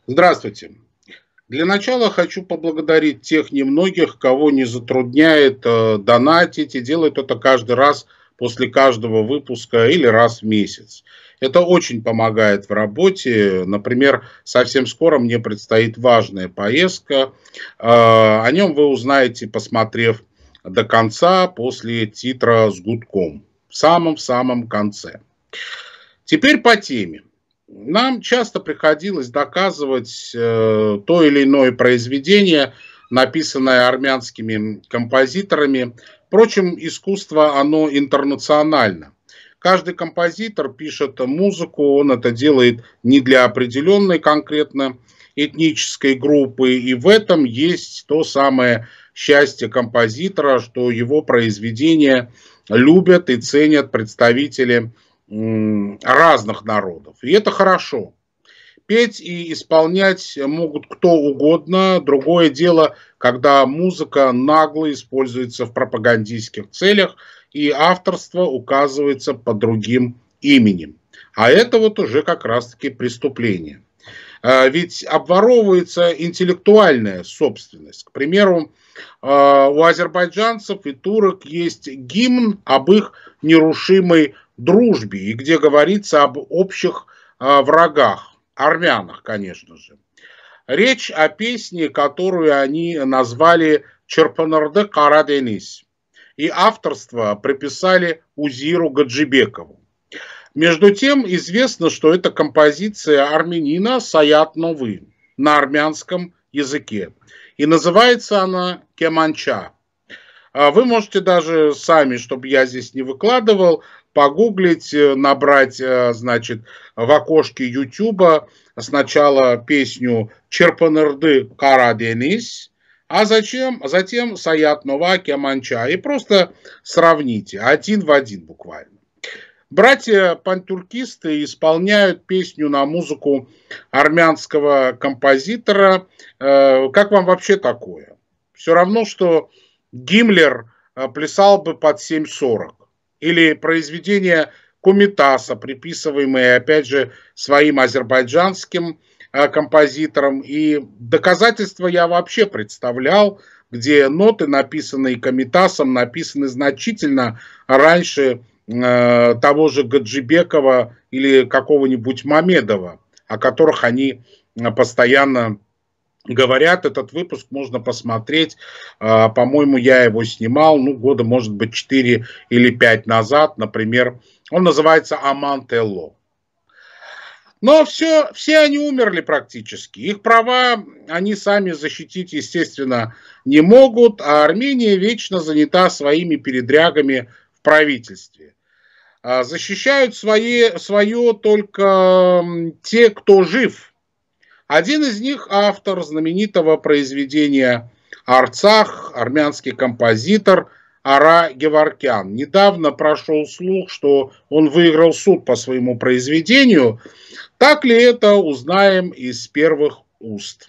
Здравствуйте. Для начала хочу поблагодарить тех немногих, кого не затрудняет донатить и делают это каждый раз после каждого выпуска или раз в месяц. Это очень помогает в работе. Например, совсем скоро мне предстоит важная поездка. О нем вы узнаете, посмотрев до конца после титра с гудком. В самом-самом конце. Теперь по теме. Нам часто приходилось доказывать то или иное произведение, написанное армянскими композиторами. Впрочем, искусство, оно интернационально. Каждый композитор пишет музыку, он это делает не для определенной конкретно этнической группы, и в этом есть то самое счастье композитора, что его произведения любят и ценят представители разных народов. И это хорошо. Петь и исполнять могут кто угодно. Другое дело, когда музыка нагло используется в пропагандистских целях и авторство указывается под другим именем. А это вот уже как раз-таки преступление. Ведь обворовывается интеллектуальная собственность. К примеру, у азербайджанцев и турок есть гимн об их нерушимой дружбе, и где говорится об общих врагах, армянах, конечно же. Речь о песне, которую они назвали «Черпанырды Караденис», и авторство приписали Узиру Гаджибекову. Между тем, известно, что это композиция армянина Саят Новы на армянском языке. И называется она «Кеманча». Вы можете даже сами, чтобы я здесь не выкладывал, погуглить, набрать, значит, в окошке Ютуба сначала песню «Черпанырды Караденис», затем «Саят Нова Кеманча». И просто сравните, один в один буквально. Братья-пантюркисты исполняют песню на музыку армянского композитора. Как вам вообще такое? Все равно, что Гиммлер плясал бы под 7:40. Или произведения Комитаса, приписываемые, опять же, своим азербайджанским композиторам. И доказательства я вообще представлял, где ноты, написанные Комитасом, написаны значительно раньше того же Гаджибекова или какого-нибудь Мамедова, о которых они постоянно говорят. Этот выпуск можно посмотреть. По-моему, я его снимал, года, может быть, 4 или 5 назад, например. Он называется «Аман Телло». Но все они умерли практически. Их права они сами защитить, естественно, не могут, а Армения вечно занята своими передрягами в правительстве. Защищают свое только те, кто жив. Один из них автор знаменитого произведения «Арцах», армянский композитор Ара Геворкян. Недавно прошел слух, что он выиграл суд по своему произведению. Так ли это, узнаем из первых уст.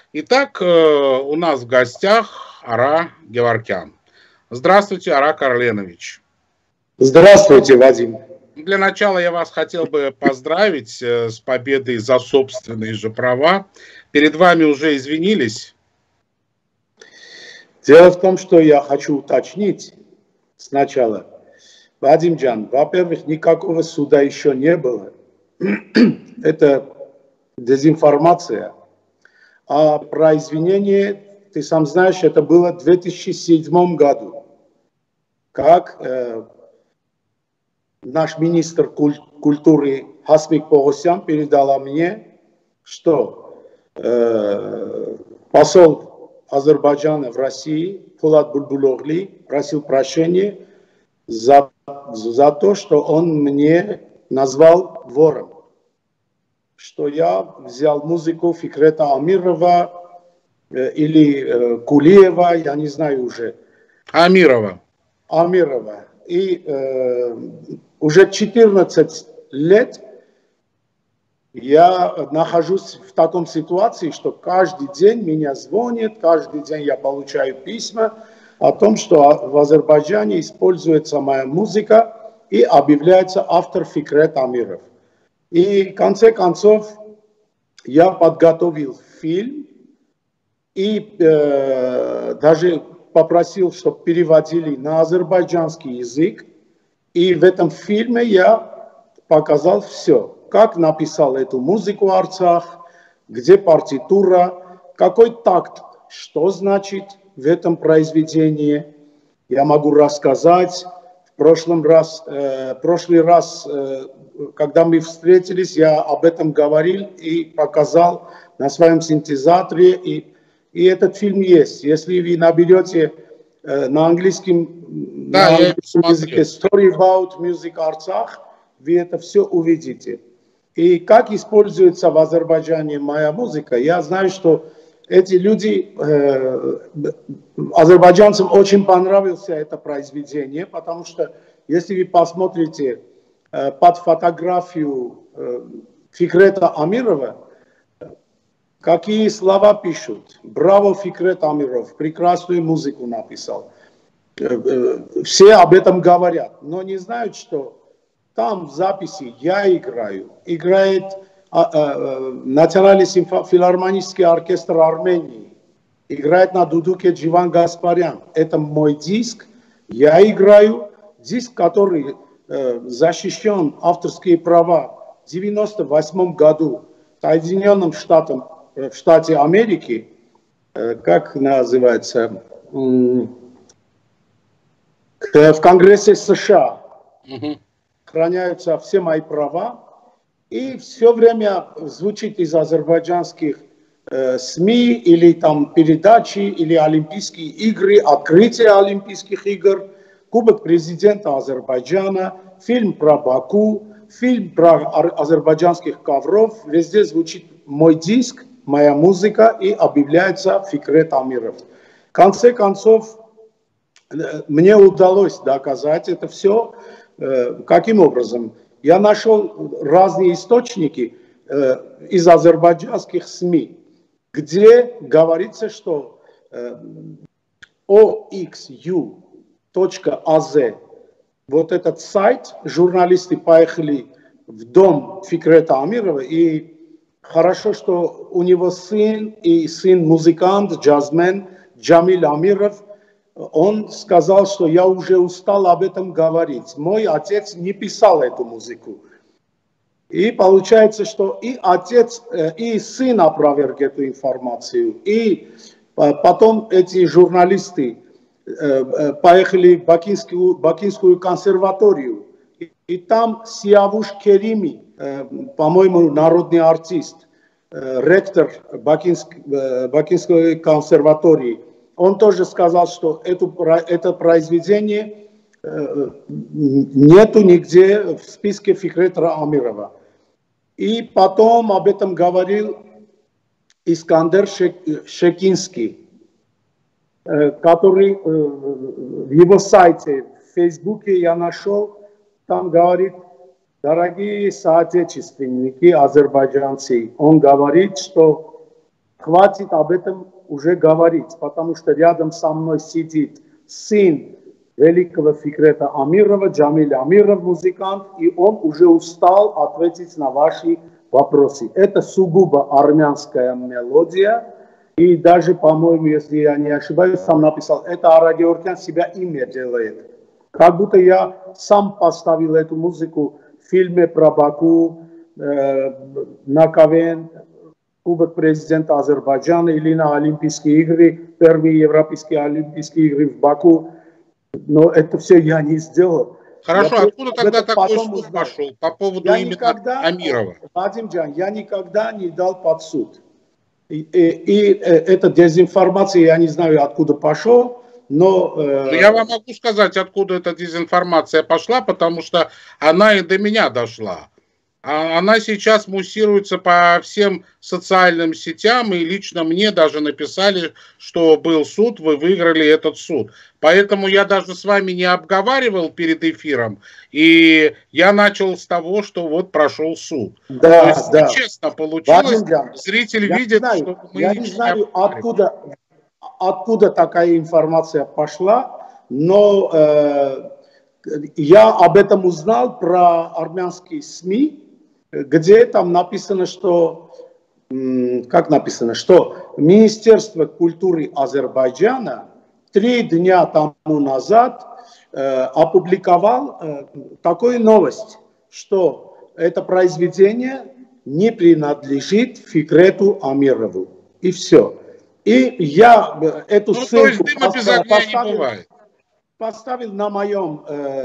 Итак, у нас в гостях Ара Геворкян. Здравствуйте, Ара Карленович. Здравствуйте, Вадим. Для начала я вас хотел бы поздравить с победой за собственные же права. Перед вами уже извинились? Дело в том, что я хочу уточнить сначала. Вадимджан, во-первых, никакого суда еще не было. Это дезинформация. А про извинения, ты сам знаешь, это было в 2007 году. Как наш министр культуры Хасмик Погосян передала мне, что посол Азербайджана в России Пулат Бульбулоғли просил прощения за то, что он мне назвал вором. Что я взял музыку Фикрета Амирова или Кулиева, я не знаю уже. Амирова. И уже 14 лет я нахожусь в таком ситуации, что каждый день меня звонят, каждый день я получаю письма о том, что в Азербайджане используется моя музыка и объявляется автор Фикрет Амиров. И в конце концов я подготовил фильм и даже попросил, чтобы переводили на азербайджанский язык. И в этом фильме я показал все. Как написал эту музыку Арцах, где партитура, какой такт, что значит в этом произведении. Я могу рассказать. В прошлый раз, когда мы встретились, я об этом говорил и показал на своем синтезаторе. И этот фильм есть. Если вы наберете на английском языке Story about Music Artsakh, вы это все увидите. И как используется в Азербайджане моя музыка, я знаю, что эти люди, азербайджанцам очень понравилось это произведение, потому что если вы посмотрите под фотографию Фикрета Амирова, какие слова пишут. Браво, Фикрет Амиров, прекрасную музыку написал. Все об этом говорят, но не знают, что там в записи я играю. Играет Национальный филармонический оркестр Армении. Играет на дудуке Дживан Гаспарян. Это мой диск. Я играю. Диск, который защищен авторские права в 1998 году в Соединенных Штатах, в штате Америки, как называется, в Конгрессе США храняются все мои права, и все время звучит из азербайджанских СМИ или там передачи, или Олимпийские игры, открытие Олимпийских игр, Кубок президента Азербайджана, фильм про Баку, фильм про азербайджанских ковров, везде звучит мой диск, моя музыка и объявляется Фикрет Амиров. В конце концов, мне удалось доказать это все. Каким образом? Я нашел разные источники из азербайджанских СМИ, где говорится, что oxu.az, вот этот сайт, журналисты поехали в дом Фикрета Амирова, и хорошо, что у него сын и сын-музыкант, джазмен Джамиль Амиров, он сказал, что я уже устал об этом говорить. Мой отец не писал эту музыку. И получается, что и отец, и сын опроверг эту информацию. И потом эти журналисты поехали в Бакинскую консерваторию. И там Сиавуш Керими, по-моему, народный артист, ректор Бакинской консерватории, он тоже сказал, что это произведение нету нигде в списке Фикрета Амирова. И потом об этом говорил Искандер Шекинский, который в его сайте, в Фейсбуке я нашел, там говорит: дорогие соотечественники, азербайджанцы, он говорит, что хватит об этом уже говорить, потому что рядом со мной сидит сын великого Фикрета Амирова, Джамиль Амиров, музыкант, и он уже устал ответить на ваши вопросы. Это сугубо армянская мелодия, и даже, по-моему, если я не ошибаюсь, сам написал, это Ара Георгян себя имя делает. Как будто я сам поставил эту музыку в фильме про Баку, на КВН, Кубок президента Азербайджана или на Олимпийские игры, первые европейские Олимпийские игры в Баку. Но это все я не сделал. Хорошо, откуда тогда такой суд пошел по поводу именно Амирова? Вадим Джан, я никогда не дал под суд. И эта дезинформация, я не знаю, откуда пошел, но... Я вам могу сказать, откуда эта дезинформация пошла, потому что она и до меня дошла. Она сейчас муссируется по всем социальным сетям, и лично мне даже написали, что был суд, вы выиграли этот суд. Поэтому я даже с вами не обговаривал перед эфиром, и я начал с того, что вот прошел суд. Да, то есть, да. Честно получилось, Вадим, зритель видит, что мы... Я не знаю, откуда такая информация пошла, но я об этом узнал про армянские СМИ, где там написано, что, как написано, что Министерство культуры Азербайджана 3 дня тому назад опубликовал такую новость, что это произведение не принадлежит Фикрету Амирову. И все. И я эту ссылку поставил на моем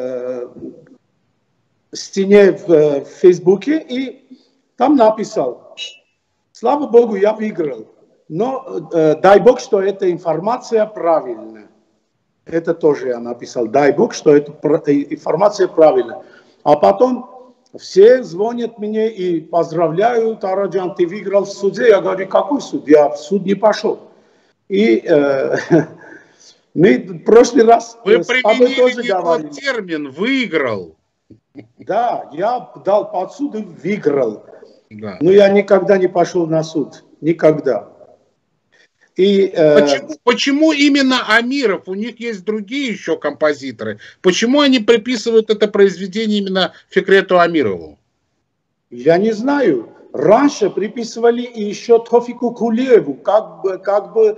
стене в Фейсбуке и там написал: слава Богу, я выиграл, но дай Бог, что эта информация правильная. Это тоже я написал. Дай Бог, что эта информация правильная. А потом все звонят мне и поздравляют: Араджан, ты выиграл в суде. Я говорю: какой суд? Я в суд не пошел. И мы в прошлый раз... Вы применили тот термин «выиграл». Да, я дал под суд и выиграл. Да. Но я никогда не пошел на суд. Никогда. И, почему именно Амиров? У них есть другие еще композиторы. Почему они приписывают это произведение именно Фикрету Амирову? Я не знаю. Раньше приписывали еще Тофику Кулиеву. Как бы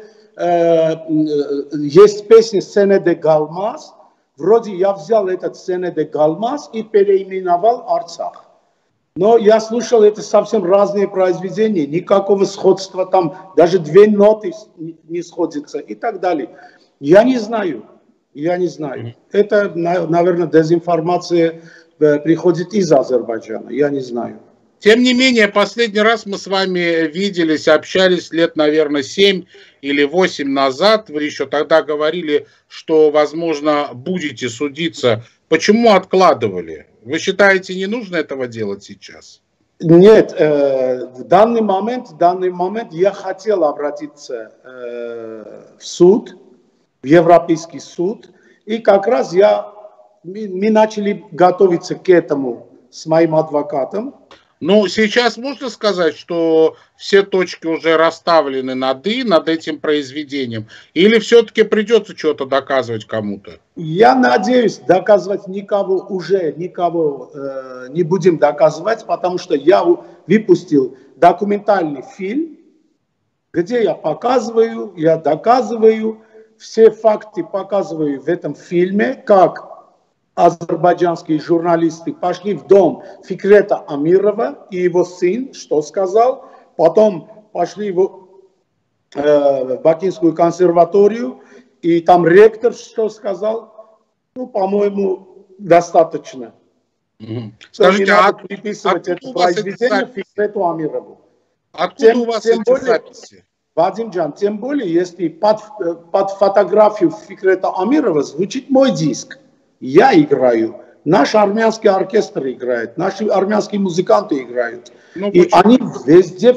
есть песня «Сцене де Галмаз». Вроде я взял этот «Сцене де Галмаз» и переименовал Арцах. Но я слушал, это совсем разные произведения, никакого сходства там, даже 2 ноты не сходятся и так далее. Я не знаю. Это, наверное, дезинформация приходит из Азербайджана, я не знаю. Тем не менее, последний раз мы с вами виделись, общались лет, наверное, 7 или 8 назад. Вы еще тогда говорили, что, возможно, будете судиться. Почему откладывали? Вы считаете, не нужно этого делать сейчас? Нет, в данный момент я хотел обратиться в суд, в Европейский суд. И как раз мы начали готовиться к этому с моим адвокатом. Ну, сейчас можно сказать, что все точки уже расставлены над «и», над этим произведением? Или все-таки придется что-то доказывать кому-то? Я надеюсь, доказывать никого не будем доказывать, потому что я выпустил документальный фильм, где я доказываю, все факты показываю в этом фильме, как азербайджанские журналисты пошли в дом Фикрета Амирова и его сын, что сказал. Потом пошли в Бакинскую консерваторию, и там ректор что сказал. Ну, по-моему, достаточно. Скажите, приписывать это произведение Фикрету Амирову. Откуда у вас эти записи? Вадим Джан, тем более, если под фотографию Фикрета Амирова звучит мой диск. Я играю, наш армянский оркестр играет, наши армянские музыканты играют. Ну, и они везде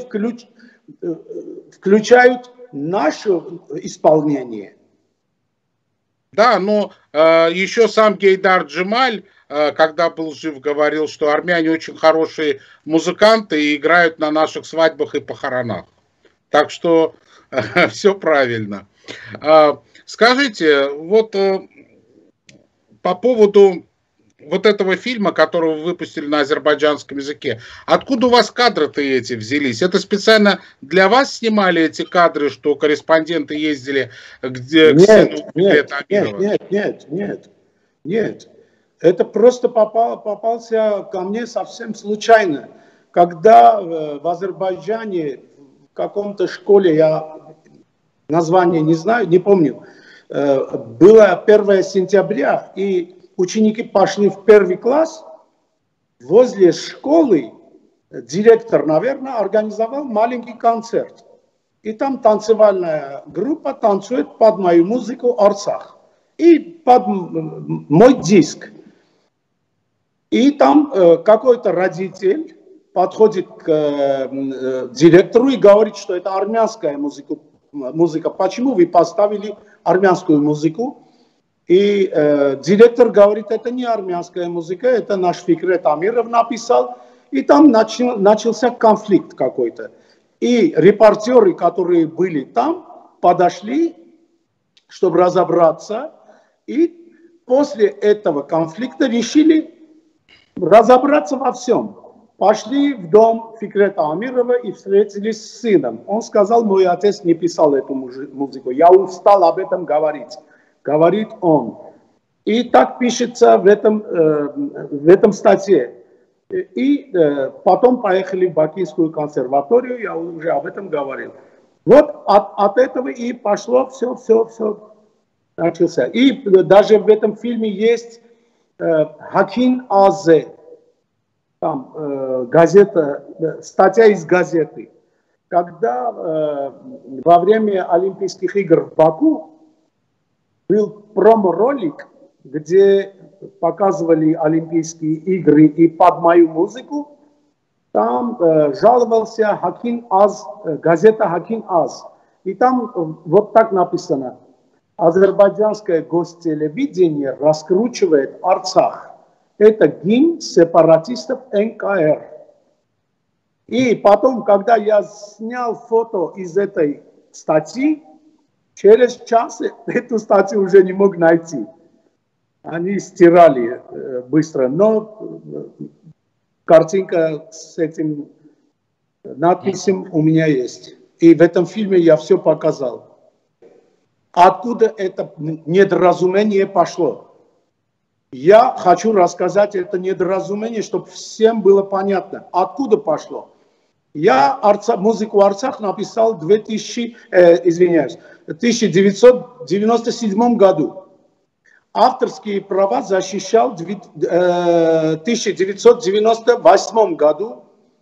включают наше исполнение. Да, но еще сам Гейдар Джемаль, когда был жив, говорил, что армяне очень хорошие музыканты и играют на наших свадьбах и похоронах. Так что все правильно. Скажите, вот по поводу вот этого фильма, который вы выпустили на азербайджанском языке, откуда у вас кадры-то эти взялись? Это специально для вас снимали эти кадры, что корреспонденты ездили где, к сыну Нет. Это просто попался ко мне совсем случайно. Когда в Азербайджане, в каком-то школе, я название не знаю, не помню, было 1 сентября, и ученики пошли в 1 класс, возле школы директор, наверное, организовал маленький концерт. И там танцевальная группа танцует под мою музыку «Арцах» и под мой диск. И там какой-то родитель подходит к директору и говорит, что это армянская музыка. Почему вы поставили армянскую музыку? И директор говорит, это не армянская музыка, это наш Фикрет Амиров написал. И там начался конфликт какой-то. И репортеры, которые были там, подошли, чтобы разобраться. И после этого конфликта решили разобраться во всем. Пошли в дом Фикрета Амирова и встретились с сыном. Он сказал, мой отец не писал эту музыку. Я устал об этом говорить. Говорит он. И так пишется в этом статье. И потом поехали в Бакинскую консерваторию, я уже об этом говорил. Вот от этого и пошло все начался. И даже в этом фильме есть Хакин Азе, там газета, статья из газеты. Когда во время Олимпийских игр в Баку был промо-ролик, где показывали Олимпийские игры и под мою музыку, там жаловался Хакин Аз, газета Хакин Аз. И там вот так написано. Азербайджанское гостелевидение раскручивает Арцах. Это гимн сепаратистов НКР. И потом, когда я снял фото из этой статьи, через час эту статью уже не мог найти. Они стирали быстро, но картинка с этим надписью у меня есть. И в этом фильме я все показал. Откуда это недоразумение пошло? Я хочу рассказать это недоразумение, чтобы всем было понятно, откуда пошло. Я музыку «Арцах» написал в 1997 году. Авторские права защищал в 1998 году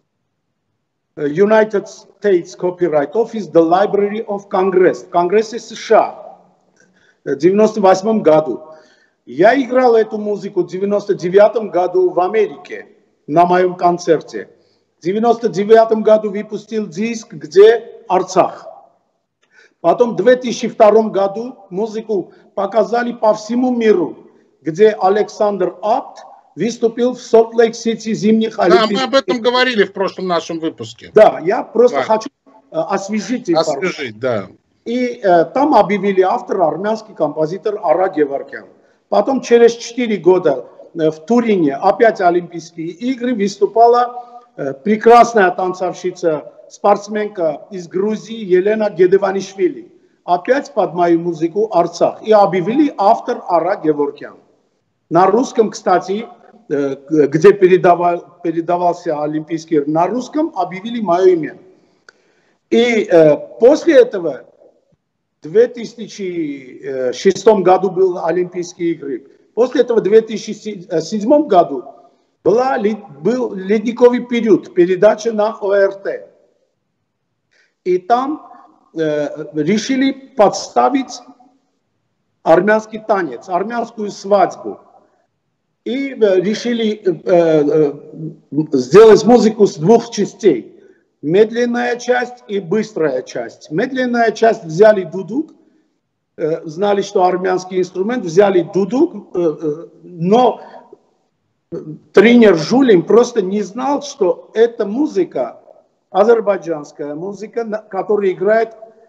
United States Copyright Office, The Library of Congress, в Конгрессе США в 1998 году. Я играл эту музыку в 1999 году в Америке на моем концерте. В 1999 году выпустил диск, где Арцах. Потом в 2002 году музыку показали по всему миру, где Александр Апт выступил в Солт-Лейк-Сити зимних Олимпийских. Да, мы об этом говорили в прошлом нашем выпуске. Да, я просто хочу освежить информацию. Освежить, да. И там объявили автора армянский композитор Ара Геворкян. Потом через 4 года в Турине опять Олимпийские игры выступала прекрасная танцовщица, спортсменка из Грузии Елена Гедеванишвили. Опять под мою музыку «Арцах». И объявили автор Ара Геворкян. На русском, кстати, где передавался Олимпийский игры, на русском объявили мое имя. И после этого в 2006 году были Олимпийские игры. После этого в 2007 году был ледниковый период, передача на ОРТ. И там решили подставить армянский танец, армянскую свадьбу. И решили сделать музыку с 2 частей. Медленная часть и быстрая часть. Медленная часть взяли дудук, знали, что армянский инструмент, взяли дудук, но тренер Жулин просто не знал, что эта музыка азербайджанская музыка, которую играет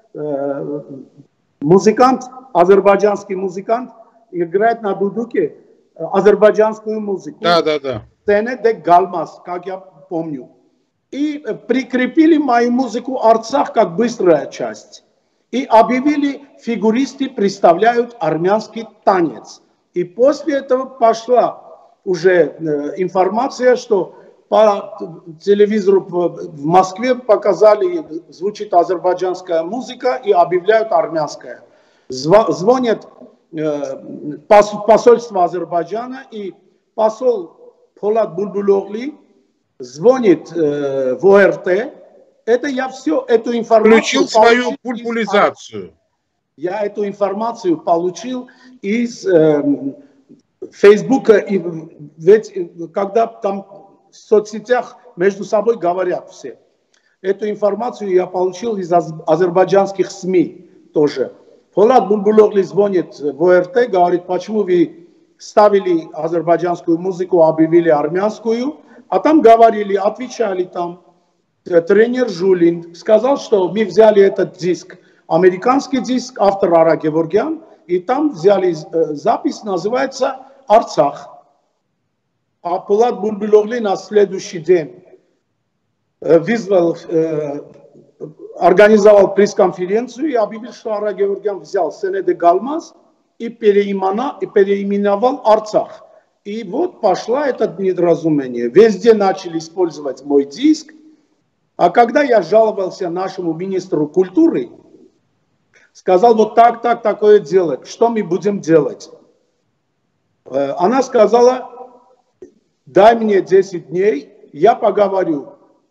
музыкант, азербайджанский музыкант, играет на дудуке азербайджанскую музыку. Да, да, да. Сцене де Галмас, как я помню. И прикрепили мою музыку Арцах как быстрая часть. И объявили, фигуристы представляют армянский танец. И после этого пошла уже информация, что по телевизору в Москве показали, звучит азербайджанская музыка и объявляют армянская. Звонят посольство Азербайджана, и посол Полат Булбулоғли звонит в ОРТ. Это я все эту информацию Включил свою бульбулизацию. Я эту информацию получил из Фейсбука, и ведь когда там в соцсетях между собой говорят все. Эту информацию я получил из азербайджанских СМИ тоже. Полат Булбулоғли звонит в ОРТ, говорит, почему вы ставили азербайджанскую музыку, объявили армянскую, а там говорили, отвечали там. Тренер Жулин сказал, что мы взяли этот диск, американский диск, автор Ара Геворгян, и там взяли запись, называется «Арцах». А Полат Булбулоғли на следующий день вызвал, организовал пресс-конференцию и объявил, что Ара Геворгян взял «Сцене де Галмас» и переименовал «Арцах». И вот пошла это недоразумение. Везде начали использовать мой диск. А когда я жаловался нашему министру культуры, сказал, вот так, такое дело, что мы будем делать? Она сказала, дай мне 10 дней, я поговорю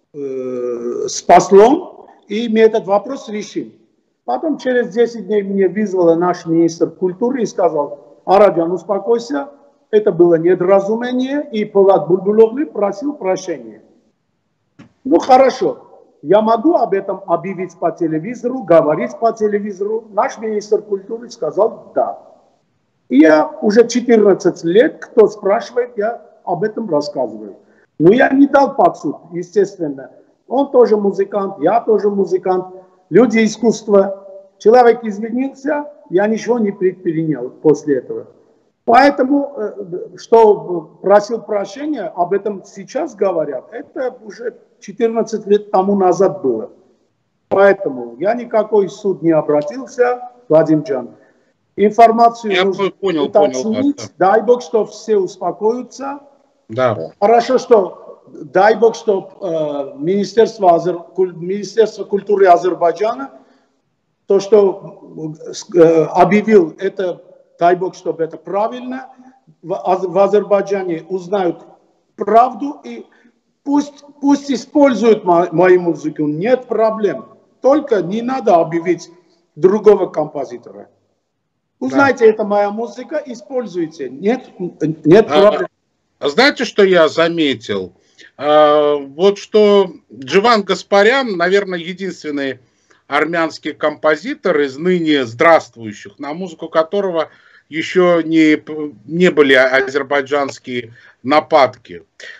с послом, и мы этот вопрос решим. Потом через 10 дней мне вызвала наш министр культуры и сказал, Араджан, успокойся, это было недоразумение, и Полат Булбулоғли просил прощения. Ну хорошо, я могу об этом объявить по телевизору, говорить по телевизору. Наш министр культуры сказал да. И я уже 14 лет, кто спрашивает, я об этом рассказываю. Но я не дал под суд, естественно. Он тоже музыкант, я тоже музыкант. Люди искусства. Человек извинился, я ничего не предпринял после этого. Поэтому, что просил прощения, об этом сейчас говорят, это уже 14 лет тому назад было. Поэтому я никакой суд не обратился, Вадим Джан. Информацию нужно уточнить. Дай Бог, что все успокоятся. Да. Хорошо, что дай Бог, что Министерство культуры Азербайджана, то, что объявил это, дай Бог, чтобы это правильно, в Азербайджане узнают правду и пусть используют мою музыку, нет проблем. Только не надо объявить другого композитора. Узнайте, это моя музыка, используйте. Нет проблем. Знаете, что я заметил? Вот что Дживан Гаспарян, наверное, единственный армянский композитор из ныне здравствующих, на музыку которого еще не были азербайджанские нападки.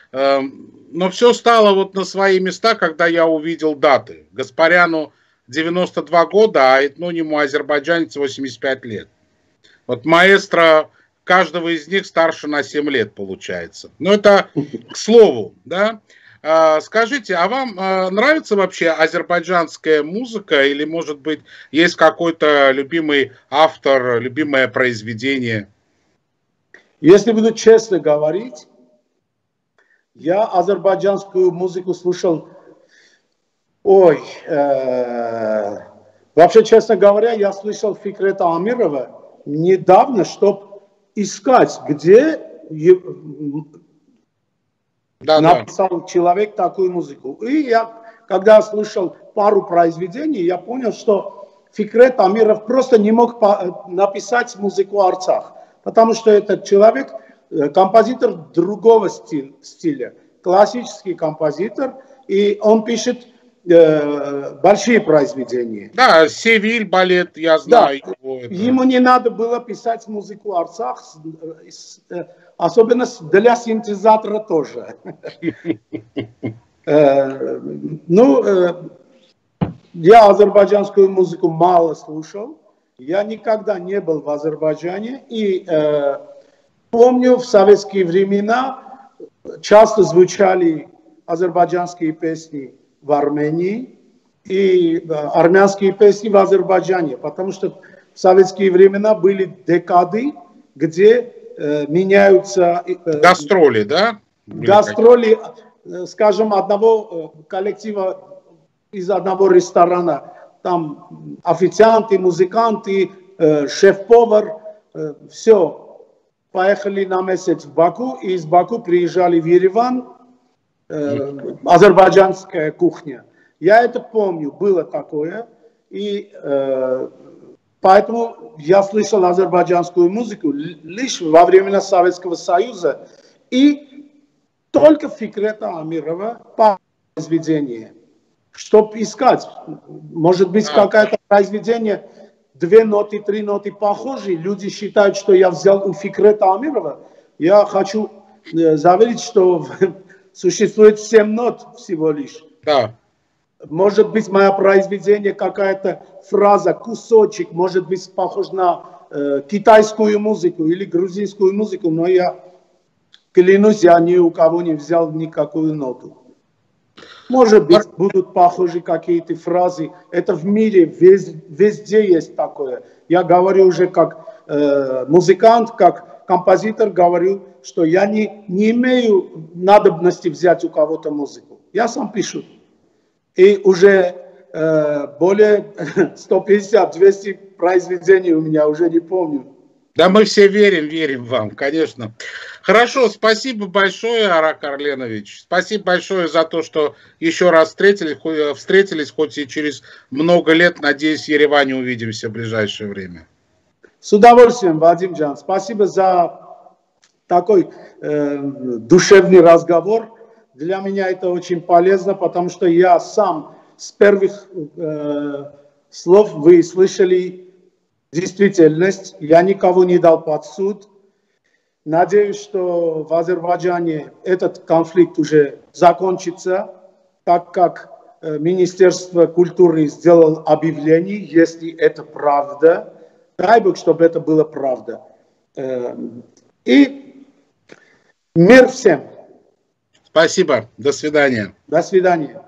Но все стало вот на свои места, когда я увидел даты. Гаспаряну 92 года, а этнониму азербайджанец 85 лет. Вот маэстро каждого из них старше на 7 лет получается. Но это к слову, да. Скажите, а вам нравится вообще азербайджанская музыка или, может быть, есть какой-то любимый автор, любимое произведение? Если буду честно говорить, я азербайджанскую музыку слушал, вообще, честно говоря, я слышал Фикрета Амирова недавно, чтобы искать, где написал человек такую музыку. И я, когда слышал пару произведений, я понял, что Фикрет Амиров просто не мог написать музыку Арцах, потому что этот человек композитор другого стиля, классический композитор, и он пишет большие произведения. Да, Севиль балет, я знаю. Да, ему не надо было писать музыку Арцах, особенно для синтезатора тоже. Я азербайджанскую музыку мало слушал. Я никогда не был в Азербайджане. И помню, в советские времена часто звучали азербайджанские песни в Армении и армянские песни в Азербайджане. Потому что в советские времена были декады, где меняются... Гастроли, да? Гастроли, скажем, одного коллектива из одного ресторана. Там официанты, музыканты, шеф-повар, все. Поехали на месяц в Баку, и из Баку приезжали в Ереван, азербайджанская кухня. Я это помню, было такое. И поэтому я слышал азербайджанскую музыку лишь во времена Советского Союза. И только Фикрета Амирова по произведению. Чтобы искать, может быть, какое-то произведение, 2 ноты, 3 ноты похожие, люди считают, что я взял у Фикрета Амирова. Я хочу заверить, что существует 7 нот всего лишь. Да. Может быть, мое произведение, какая-то фраза, кусочек, может быть, похож на китайскую музыку или грузинскую музыку, но я клянусь, я ни у кого не взял никакую ноту. Может быть, будут похожи какие-то фразы. Это в мире везде есть такое. Я говорю уже как музыкант, как композитор, говорю, что я не имею надобности взять у кого-то музыку. Я сам пишу. И уже более 150-200 произведений у меня, уже не помню. Да, мы все верим вам, конечно. Хорошо, спасибо большое, Арак Арленович. Спасибо большое за то, что еще раз встретились, хоть и через много лет. Надеюсь, в Ереване увидимся в ближайшее время. С удовольствием, Вадим Джан. Спасибо за такой душевный разговор. Для меня это очень полезно, потому что я сам с первых слов, вы слышали действительность. Я никого не дал под суд. Надеюсь, что в Азербайджане этот конфликт уже закончится, так как Министерство культуры сделало объявление, если это правда. Дай Бог, чтобы это было правда. И мир всем. Спасибо. До свидания. До свидания.